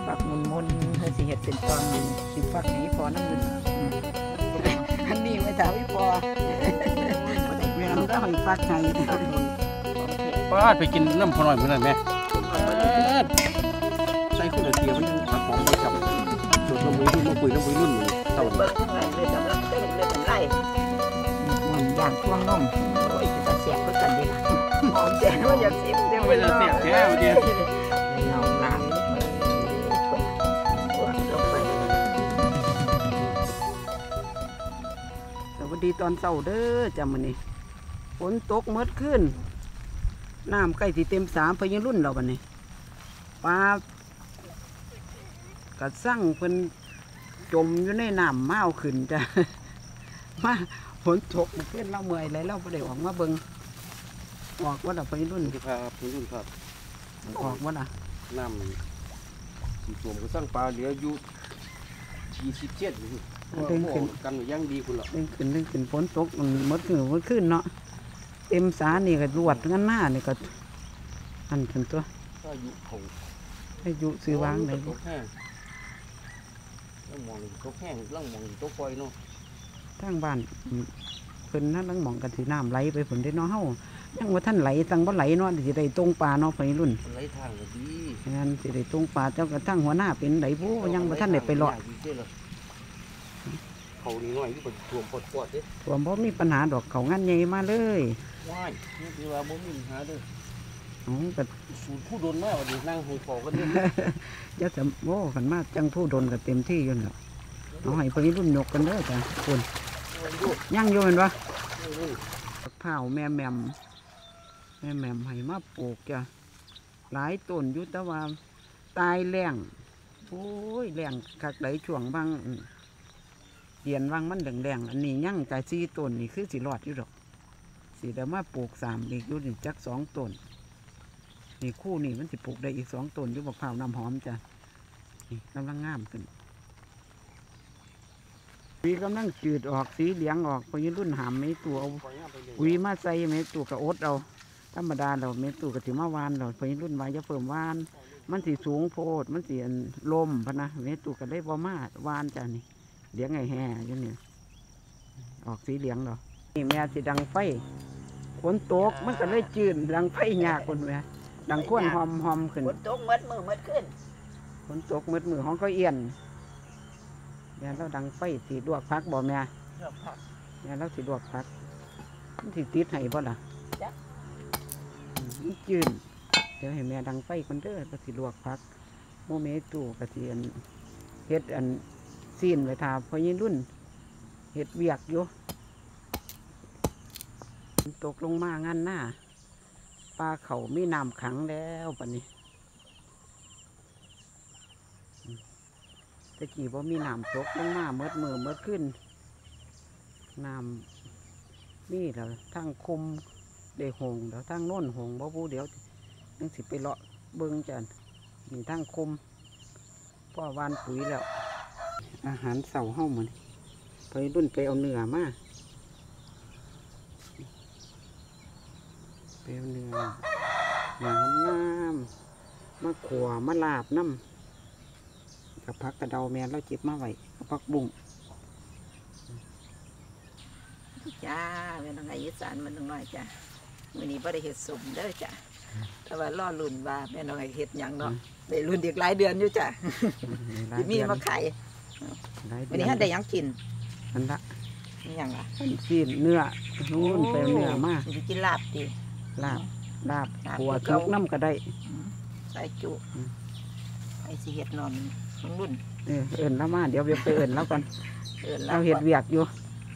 ฝักมุนเธอสิเห็ดเป็นตอนสิฝักนี้พอน้ำเงินอันนี้ไม่ถามพี่พอเวลาเราหอยฟักไงป้าไปกินน้ำพอหน่อยเหมือนกันไหมใส่คนละเทียมมันผักหอมไปจับส่วนน้ำมือรุ่นน้ำปุ๋ยรุ่นเต่าเลยเลยทำแล้วเต้นเลยทำไรมันอย่างช่วงนมโอ้ยจะเสียบก็กันดีละหอมเจ๋งว่าอยากเสียบเดี๋ยวไปเสียบแค่เดียวเงาล้างสวัสดีตอนเช้าเด้อจำมันนี่ฝนตกเมื่อคืนน้ำใกล้ที่เต็ม3พยังรุ่นเราบัดนี้ปลากระสั่งเพิ่นจมอยู่ในน้ำเมาขึ้นจ้ะมาฝนตกเพื่อนเราเมื่อยเลยเราไม่ได้ออกมาเบิ่งออกว่าเราพยังรุ่นครับพรุ่นครับออกว่าน่ะน้ำสีส้มกระสั่งปลาเหลืออยู่47อยู่ดึงขึ้นกันย่างดีคุณหรอดึงขึ้นฝนตกมันเมื่อคืนเนาะเต็มสานี่ก็รวดงั้นหน้านี่ก็อันถึงตัวอายุเขาอายุซื้อวางเลยตกแห้งล่องมองตกแห้งล่องมองตกปล่อยเนาะทางบ้านเพิ่นนั่นล่องมองกันสีน้ำไหลไปฝนได้เนาะเฮายังว่าท่านไหลตั้งบ่ไหลเนาะสิได้ตรงปลาเนาะไปรุ่นไหลทางก็ดีงั้นสิได้ตรงปลาเจ้ากระทั่งหัวหน้าเป็นไหลผู้ยังว่าท่านได้ไปเลาะเขานี่น้อยที่เป็นท่วมปอดเด้ท่วมเพราะมีปัญหาดอกเขางานใหญ่มาเลยว้ายนี่คือว่าบ่มีปัญหาเด้อก็สูตรผู้โดนมากว่าดีนั่งหูฟอกันเนี่ยจะสมโอ้กันมากจังผู้โดนกับเต็มที่อยู่แล้วเอาให้ไปรุ่นยกกันเด้อจ้ะคุณย่างโยนวะเผาแม่แหม่มให้มาปลูกจ้ะหลายต้นยุตวาตายแรงโอ้ยแรงคักไหลช่วงบางเดียนวางมันแดงอันนี้ย่างแต่4 ต้นนี่คือสิรอดอยู่ดอกสิแต่มาปลูก3อีกอยู่นี่จัก2 ต้นนี่คู่นี่มันสิปลูกได้อีก2 ต้นอยู่บักเผาน้ำหอมจ้ะนี่กำลังงามขึ้นวีกำลังจืดออกสีเหลืองออกพอยืนรุ่นหามไม่ตัวเอาวีมาใส่ไม่ตัวกับอดเอาธรรมดาเราไม่ตัวกับถือมาวานเราพอยืนรุ่นวายจะเฟิ่มวานมันสีสูงโพดมันสีลมพนะไม่ตัวกับได้บ่มาวานจ้ะนี่เหลืองไงแห่ยังเนี่ยออกสีเหลืองเรานี่แม่สีดังไฟฝนตกมันก็เลยจืดดังไฟยากคนแม่ดังข้นหอมขึ้นฝนตกมืดขึ้นฝนตกมืดห้องก็เอียนแม่เราดังไฟสีดวกพักบ่แม่แม่เราสีดวกพักมันสีติดให้บ่ล่ะจืดเดี๋ยวให้แม่ดังไฟคนเด้อก็สีดวกพักโมเมตู่กระเทียนเฮ็ดอันซีนไว้ทาพอยิ่งรุ่นเฮ็ดเวียกอยู่ตกลงมางานหน้าปลาเขามีน้ำขังแล้วปะนี้ตะกี้ว่ามีน้ำตกลงมาเมื่อขึ้นน้ำนี่แล้วทั้งคุมได้หงแล้วทั้งโน่นหงบ่บูเดี๋ยวยังสิไปเลาะเบิ้งจันมีทั้งคุมพ่อวานปุ๋ยแล้วอาหารเสาห้องมันไปรุ่นไปเอาเนื้อมาไปเอาเนื้องามมาขัวมาลาบน้ำกับพักกระเดาแมนแล้วจิบมาไว้กับพักบุ้งจ้าเป็นยังไงยึดสารมันน้อยจ้ะวันนี้บ่ได้เห็ดสุ่มเด้อจ้ะแต่ว่าล่อลุ่นว่าแม่น้อยเห็ดอย่างเนาะได้รุ่นอีกหลายเดือนอยู่จ้ะที่มีมาไข่วันนี้ท่านได้ยังกินอันละนี่ยังล่ะกินเนื้อนู่นไปเนื้อมาจะกินลาบดิลาบขัวทุกน้ำก็ได้ใส่จุไอ้สิเห็ดนอนรุ่นเอิญแล้วมาเดี๋ยวไปเอิญแล้วกันเราเห็ดเวียกอยู่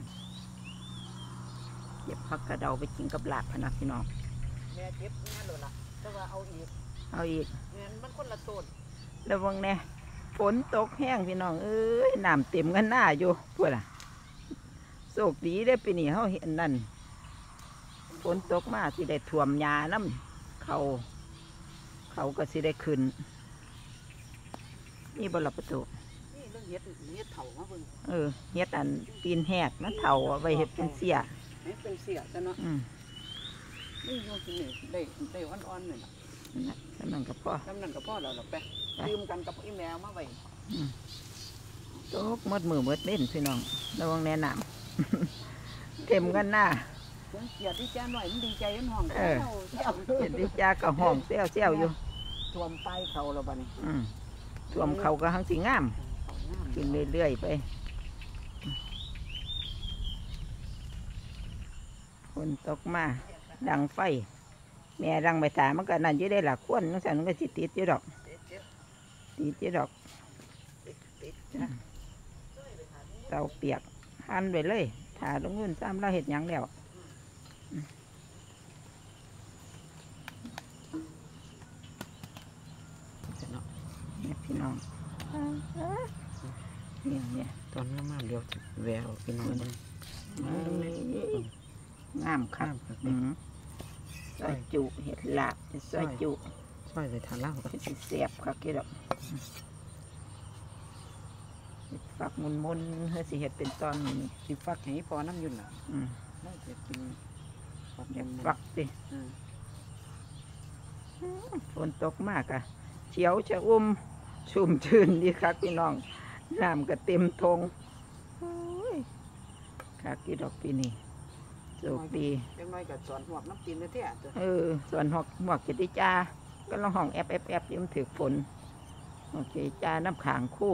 เก็บผักกระเดาไปกินกับลาบพนักพี่น้องแม่เก็บงานเลยล่ะแต่ว่าเอาอีกเงินมันคนละต้นระวังแน่ฝนตกแห้งพี่น้องเอ้ยน้ำเต็มกันหน้าอยู่พวกน่ะโชคดีได้ปีนี้เขาเห็นนั่นฝนตกมาสิได้ท่วมหญ้าน้ำเขาก็สิได้ขึ้นนี่บนประตูนี่เรื่องเฮ็ดเถามาเบิ่งเฮ็ดอันตีนแหกนั่นเถาไว้เฮ็ดเป็นเสียเป็นเสียจ้ะเนาะนี่อยู่ที่นี่ได้อ่อนๆเลยล่ะนั่นก็พ่อแล้วเราไปดื่มกันกับอีแมวมาไว้ตกหมดมือหมดเล่นพี่น้องระวังแนะนำ เต็มกันหน้าเกียรติจ้าหน่อยมันดีใจมันห้องเออเจ้าเห็นดิจ้าก็ห้องเซี่ยวอยู่ท่วมไปเขาแล้วบัดนี้ท่วมเขาก็หังสีงามขึ้นเรื่อยๆไปฝนตกมาดังไฟ แม่ดังไปถามมันก็นั่นอยี่ได้หลักควนนั่นสันมันก็สิติดอยู่ดอกติดอยู่ดอกเตาเปียกหั่นไปเลยถ่าลงเงินซ้ำเราเห็ดหยังแล้วเนี่ยพี่น้องเนี่ยตอนนี้มาเดียวแววพี่น้องมันงามครับซอยจุเห็ดลาบซอยจุซอยไปทานเหล้ากันสิเสียบครับกี่ดอกฝักมุนๆเฮ้ยสิเห็ดเป็นตอนนี้สิฟักให้พอน้ำยุ่นล่ะน่าจะกินฟักเห็ยัดงฝักสิฝนตกมากอะเขียวจะชุ่มชื่นดีครับพี่น้องน้ำก็เต็มทงครับกี่ดอกปีนี้โชคดียังน้อยกับสอนหวกน้ำตีนเลยเท่าตัวส่วนหมวกกิติจ้าก็ลองห้องแอบยิ้มถือฝนโอเคจ้าน้ำขางคู่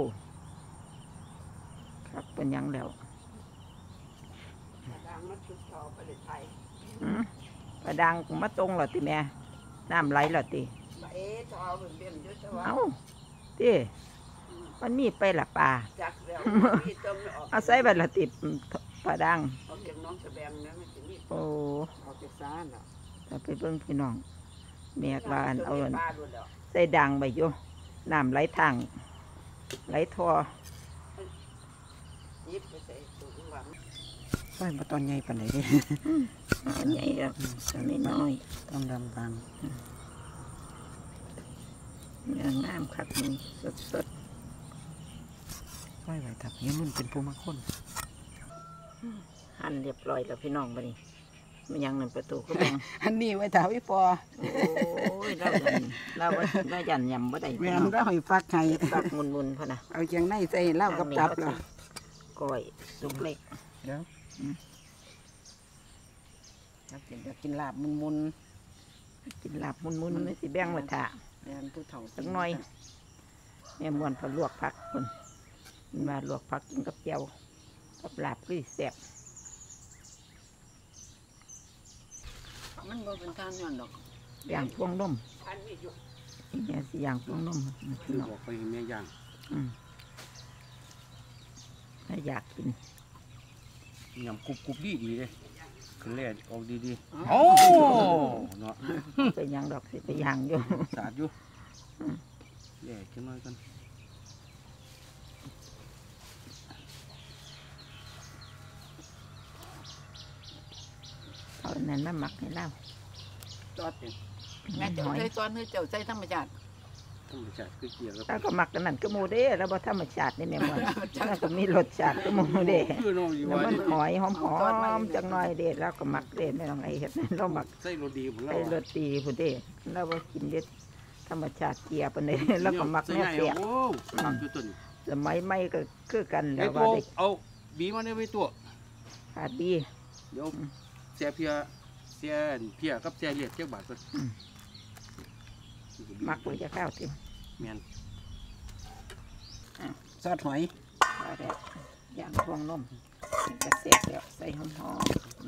ครับเป็นยังแล้วดังมันชุดเขาไปเลยไทยประดังมาตรงเหรอติแม่น้ำไหลเหรอติเอ๊ะเขาเอาเป็นเบี้ยนเยอะจังวะเอ้าติมันมีไปละป่าจักแล้วพี่ต้มออกเอาใส่บัตรละติประดังออกจากน้องแสดงนะไม่ถึงนี่โอ้ออกจากซ่านอ่ะถ้าไปเบิ่งพี่น้องแม่กว่าอันเอาอันปลาด้วยแล้วใส่ดังไปอยู่น้ำไหลทางไหลทอยิบไปใส่ตู้ข้างหลังใส่มาตอนใหญ่ปานไหนดิอันใหญ่แล้วอันนี้น้อยต้องดำบางเนื้องามคักนี่สดใส่ไว้ถักนี้มันเป็นภูมิคนๆหั่นเรียบร้อยแล้วพี่น้องบัดนี้มันยังหนึ่งประตูก็แบ่งอันนี้ไว้ถามพี่ปอโอ้ยเรายันยำบ่ได้แม่นได้หอยฟักไข่ตักมุนๆพะนะเอาเชียงในใส่เหล้ากับตับแล้วก้อยสุกเล็กเดี๋ยวอยากกินลาบมุนกินลาบมุนๆไม่สิแบ่งมาถาๆแม่นผู้เฒ่าสักหน่อยแม่มวนพอลวกผักคนมาลวกผักกินกับเจียวกับลาบคือแซ่บมันบ่เป็นทานย้อนดอกอย่างพวงนมอันนี้อยู่อีเนี่ยสิอย่างพวงนมคือบอกไปแม่ย่างถ้าอยากกินยำกรุบดีเลยขึ้นแรกออกดีโอ้เนาะไปย่างดอกสิไปย่างอยู่สาดอยู่แย่ขึ้นมากันเอาอันนั้นมาหมักให้เล่าจอดอยู่แม่เจ้าใส่ตอนนี้เจ้าใส่ธรรมชาติธรรมชาติคือเกี่ยวกับแล้วก็หมักกันนั่นก็หมูเด้แล้วบ่ธรรมชาตินี่แม่มวนแล้วก็มีรสชาติก็หมูเด้คือน้องอยู่แล้วว่ามันหอยหอมๆจังหน่อยเด็ดแล้วก็หมักเด็ดไม่ต้องไอ้เห็ดเราหมักใส่โรดีผมใส่รสดีผู้เด็ดเราบ่กินเด็ดธรรมชาติเกียปานนี้แล้วก็หมักแม่เสียโอ้หมักอยู่ต้นสมัยใหม่ก็คือกันแล้ไอ้วตัว่าว ได้เอาบีมาเนี่ยไว้ตัวขาดดีเดี๋ยวเสียเพียกับเสียเลียดเจ้าบาทก่อนหมักไว้จะข้าวติแม่นซอสหอยว่าได้ย่างพวงนมจะเสียบแล้วใส่หอม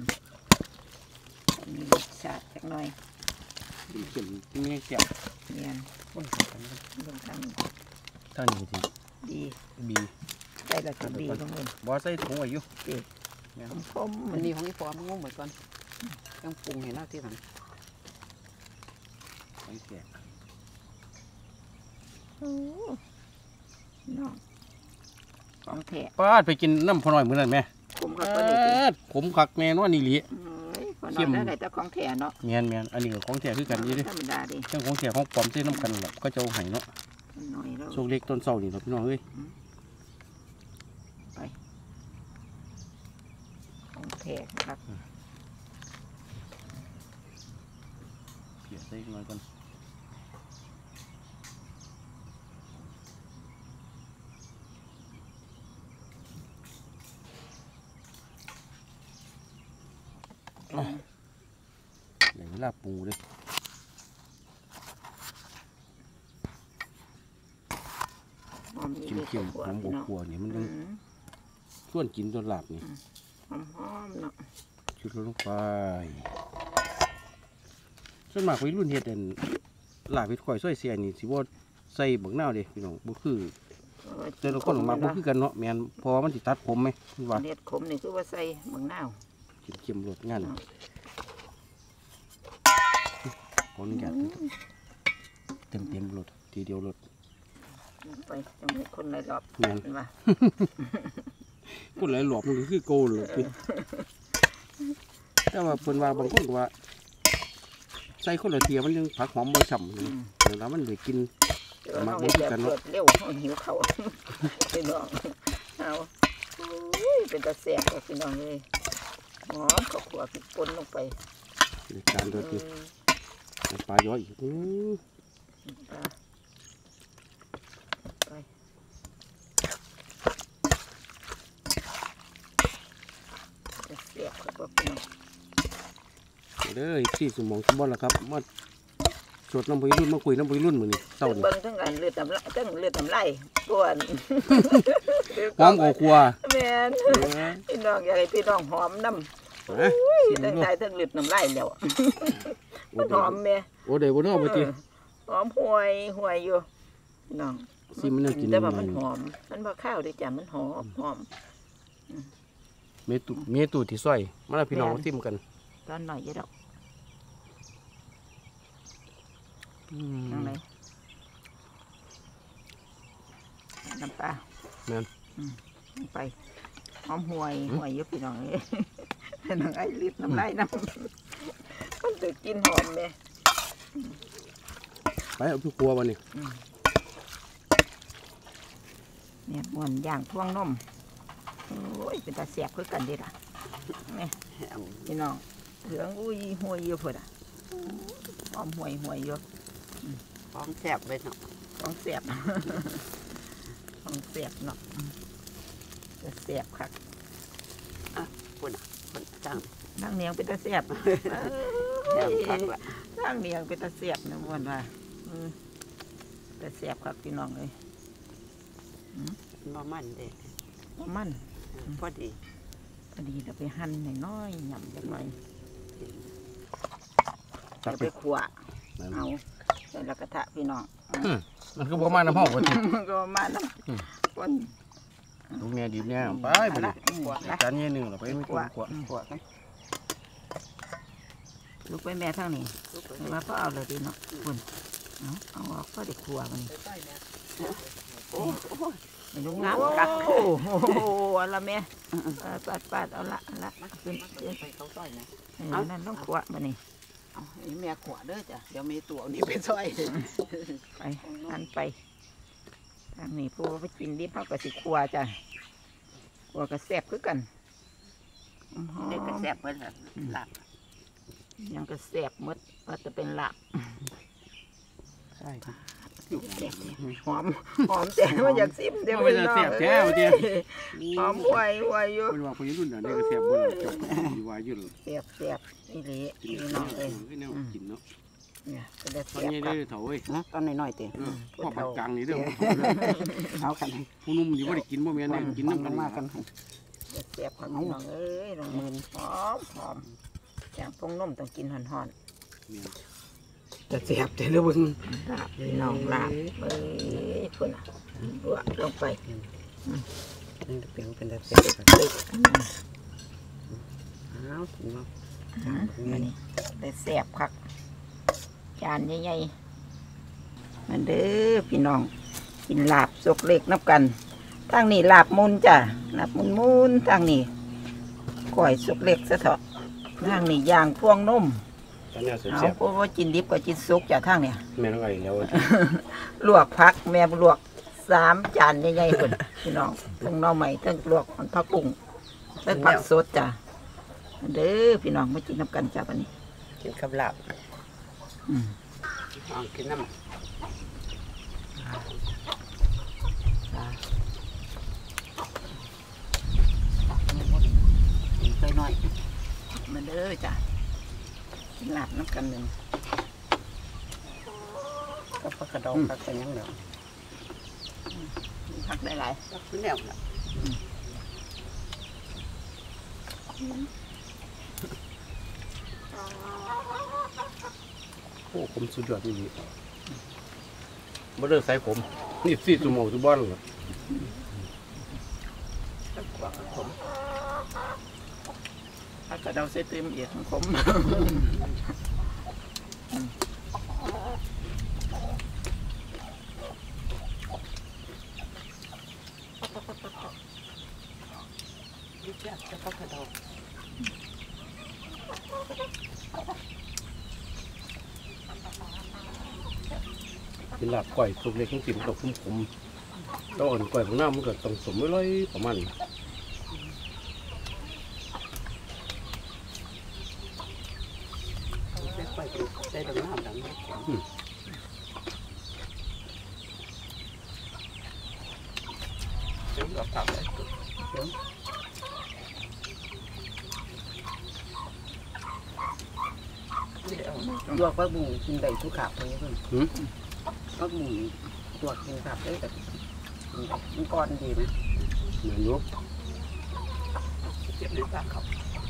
ๆมีรสชาติจักหน่อยดีขึ้นที่นี่เสียเนียนคนสำคัญลงทางท่านอยู่ที่ดีบีใส่แล้วก็ดีลงเลยบอใส่ถุงไว้อยู่คมๆอันนี้ของพี่ปอมันงงเหมือนกันต้องปรุงให้เล่าที่หลังไอ้เสียโอ้น้องของแท้ป้าดไปกินน้ำพอหน่อยมื้อนั้นแม่คุ้มกับตัวนี้ติขมคักแม่นว่านี่หลีพอน้อยได้แต่ของแท้เนาะแม่นอันนี้ก็ของแท้คือกันนี่เด้ธรรมดาดิเรื่องของแท้ของปลอมเส้นน้ำกันแหละก็จะเอาให้เนาะน้อยแล้วโชคเล็กต้นเสานี่เนาะพี่น้องเอ้ยของแท้ครับเพียใส่หน่อยก่อนลาปูเลยเค็มๆหอมบวกๆเนี่ยมันยังส่วนกินส่วนลาบนี่หอมๆเนาะชุดลงไปส่วนมากวัยรุ่นเฮ็ดอันลาบเฮ็ดข่อยซอยเสียนี่สิบ่ใส่บักนาวเด้พี่น้องบ่คือแต่ละคนออกมาบ่คือกันเนาะแม่นพอมันสิตัดผมไหมว่าเฮ็ดขมนี่คือว่าใส่บักนาวเค็มๆรสงานคนอยากเต็มรถทีเดียวรถไปจังคนหลายรอบแม่นว่าคนหลายรอบมันคือโกเลยแต่ว่าเพิ่นว่าบางคนก็ว่าใส่คนละเทียมันยังผักหอมบ่ฉ่ำแล้วมันได้กินมาบ่กันเนาะเร็วหิวข้าวพี่น้องเอาเป็นตาแซ่บพี่น้องเลยหอมข้าวคั่วพริกป่นลงไปในการโดดปลาย้อยอีกเสียบครับพี่น้องเด้อที่สมองสมบัติแล้วครับมาสดน้ำวัยรุ่นมาคุยน้ำวัยรุ่นเหมือนนี่เต่านี่เบิ้งทั้งอันเลือดตำไรทั้งเลือดตำไรปวดหอมกว่าแม่นพี่น้องอยากให้พี่น้องหอมน้ำทั้งใจทั้งเลือดตำไรแล้วมันหอมแม่โอ้เดี๋ยวบนนอกไปทีหอมห่วยอยู่น้องซิมันน่ากินแต่ว่ามันหอมมันบ่ข้าวดิจ้ะมันหอมเมตุที่ซอยมาแล้วพี่น้องซิมกันตอนหน่อยเยอะดอกยังไงน้ำปลาแม่นไปหอมห่วยเยอะพี่น้องเลยน้องไอ้ลิดน้ำลายน้ำมันจะกินหอมไหมไปเอาพี่ครัววันนี้เนี่ยม้วนย่างท่วงนมโอ้ยเป็นตาแสบคือกันดีล่ะนี่พี่น้องเหลืองอุ้ยห่วยเยอะพอดหอมห่วยเยอะหอมแสบเลยเนาะหอมแสบเนาะจะแสบค่ะคนจังนั่งเนียงเป็นตาแสบนั่งเนียงเป็นตาแสบนะม้วนว่าตาแสบครับพี่น้องเลยบ่มันเด็กบ่มันพอดีเราไปหั่นน้อยๆหย่ำจังหน่อยจะไปขั่วเอาใส่กระทะพี่น้องมันก็ประมาณน้ำหอมมันก็ประมาณน้ำก้นลูกเนี่ยดีเนี่ยไปเลยจานนี้หนึ่งเราไปขั่วกันลูกไปแม่ทางนี้มาพ่อเอาเลยดีเนาะคุณเอาออกก็เด็กขั่วมันลุงน้ำกักโอ้โหอะไรแม่ปาดเอาละขึ้นไปเขาซอยนะเอานั่นต้องขวดมานี่เอาแม่ขวดเด้อจ้ะเดี๋ยวมีตัวนี้ไปซอยไปนั่นไปทางนี้พวกไปกินดิบเขาก็สิขวดจ้ะขวดก็แซ่บคือกันเด็กก็แซ่บเหมือนกันหลับยังก็แซ่บมดว่าจะเป็นหลับใช่หอมแต่ว่าอยากซิมเดี๋ยวมันจะเสียบแก้วเดียวหอมห่วยอยู่เป็นว่าคนรุ่นนี้ก็เสียบบุญจบดีวายุ่นเสียบนี่เลยนี่น้องเลยกินเนาะเนี่ยก็ได้เสียบตอนนี้ได้เถาเว้ยตอนน้อยๆเตะพ่อปักกลางนี่เด้อเอากันผู้นุ่มอยู่ว่าได้กินบ่แม่เนี่ยกินน้ำกันมากกันเสียบของน้องเอ้ยน้องมือหอมอย่างพงนมต้องกินห่อนจะเสียบแต่ละบึงลาบน้องลาบคนลวกลงไปนี่เป็นแต่เสียบเอาถึงเนาะนี่แต่แสบคักจานใหญ่ๆมันเด้อพี่น้องกินลาบสกเล็กนับกันทางนี้ลาบมุนจ้ะลาบมุนทางนี้ก้อยสกเล็กซะเถอะทางนี้ย่างพวงนมเอาเพราะว่ากินดิบกับกินซุกจากทางเนี่ยแม่ต้องอะไรแล้วลวกพักแม่ลวก3 จานใหญ่ๆคนพี่น้องทั้งน้องใหม่ทั้งลวกผักกุ้งทั้งผักสดจ้ะเด้อพี่น้องมากินน้ำกันจ้ะวันนี้กินกับลาบกินน้ำไปหน่อยมาเด้อจ้ะลลาบน้ำกันหนึ่งก็พักกระดองพักกันยังเดี๋ยวผักได้หลายพักแนวน่ะโอ้ผมสุดยอดจริงๆบ่เลิกใส่ผมนี่4 ชั่วโมงทุกบ้านเลยผักกระเดาเส้นเต็มเอียดของผมแซ่บจะพักกระดองเป็นลาบก้อยสุกเล็กของสิมกับผมแล้วอ่อนก้อยของน้ำมันก็ต้องสมไว้เลยประมาณนี้แซ่บไปใส่ดอกน้ำดังนี้เดี๋ยวเราผักเลยลวกผักบุ้งกินได้ทุกขาบเลยเพิ่นผักบุ้งลวกกินขาบได้แต่มันก้อนดีไหมเหมือนยกเจ็บหรือปลาเขา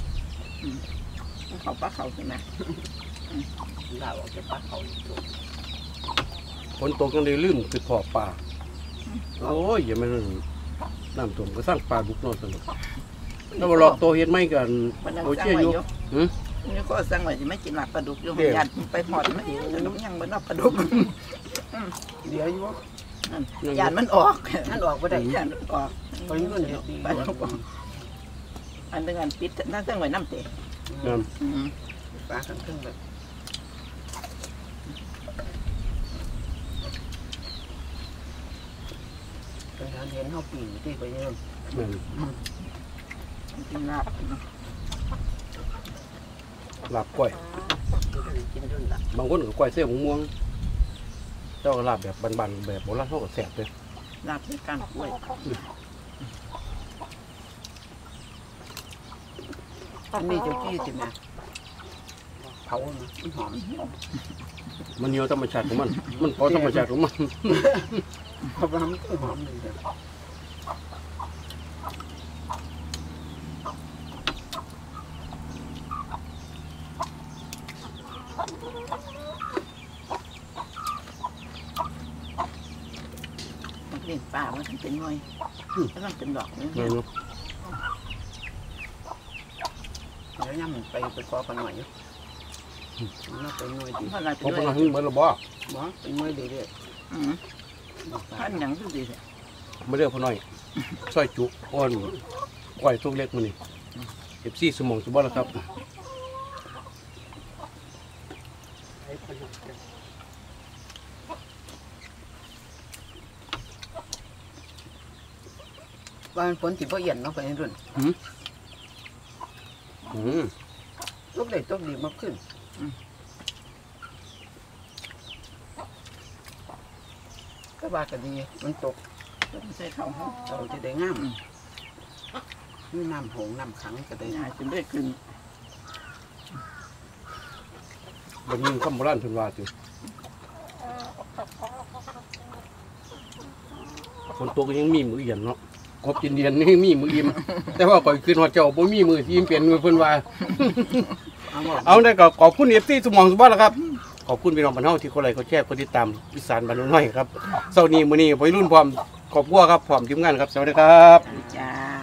เขาปลาเขาใช่ไหมเราออกจากปากเขาฝนตกกันเลยลืมคือพอปลาโอ้ยอย่ามาน้ำท่วมก็สร้างปลาบุกนอนสนุกแล้วมาหลอกตัวเฮ็ดไม่กันมันนั่งโอสั่เชี่งยไว้อยู่อยู่นี่ก็สั่งไว้จะไม่กินหลับปลาดุกอยู่ยันไปหอดมันปลาดุกยังมันเอาปลาดุกเดี๋ยวอยู่ยันมันออกนั่นออกก็ได้ยันมันออกตอนนี้มันเห็ดดีปลาดุกออกอันนึงอันปิดนั่งสั่งไว้น้ำเตะนั่นปลาทั้งเครื่องแบบเป็นการเห็นเขาปีที่ไปเยอะนั่นกินลาบลาบก้อยกินรุ่นละบางคนก็ก้อยเส้นม่วงเจ้าก็ลาบแบบบานๆแบบโบราณเขาก็แซ่บเลยลาบด้วยการกล้วยอันนี้เจ้าจี้สิแม่เผามันหอมมันเหนียวธรรมชาติของมันมันพอธรรมชาติของมันเพราะว่ามันก็หอมเลยเด้อนี่ป่ามันเป็นหน่วยแล้วมันเป็นดอกนี่นั่นเนาะเดี๋ยวย่ำมันไปกอกันหน่อยอยู่มันเป็นหน่วยดีเพราะอะไรเพเป็นราะหน่มัวน ยหึงเหมือนระบอบ่เป็นหน่วยดีเด้อท่านยังดูดีเลยไม่เรียกพ่อน้อยซอยจุอ่อนก้อยทุกเล็กมันนี่14 ชั่วโมงทุกบ้านแล้วครับว่ามันฝนสิบ่เอียนเนาะไปในรุ่น ตกได้ตกดีมากขึ้นก็ว่ากันดีมันตกต้องใส่ข้าวหอมเราจะได้งามนี่น้ำโหงน้ำขังก็ได้ยาจนได้ขึ้นบนยิงคำโบราณเพิ่นว่าติฝนตกก็ยังมีมือเย็นเนาะกบกินเดียนนี่มีมืออิ่มแต่ว่าก่อยคืนฮอดเจ้าบ่มีมือที่อิ่มเปลี่ยนมือเพิ่นว่าเอาบ่เอาได้ก็ขอบคุณ FC สมองสุบ้านแล้วครับขอบคุณพี่น้องบ้านเฮาที่คนไลค์เขาแชร์คนติดตามอีสานบ้านน้อยครับเช้านี้มื้อนี้วัยรุ่นพร้อมครอบครัวครับพร้อมทีมงานครับสวัสดีครับจ้า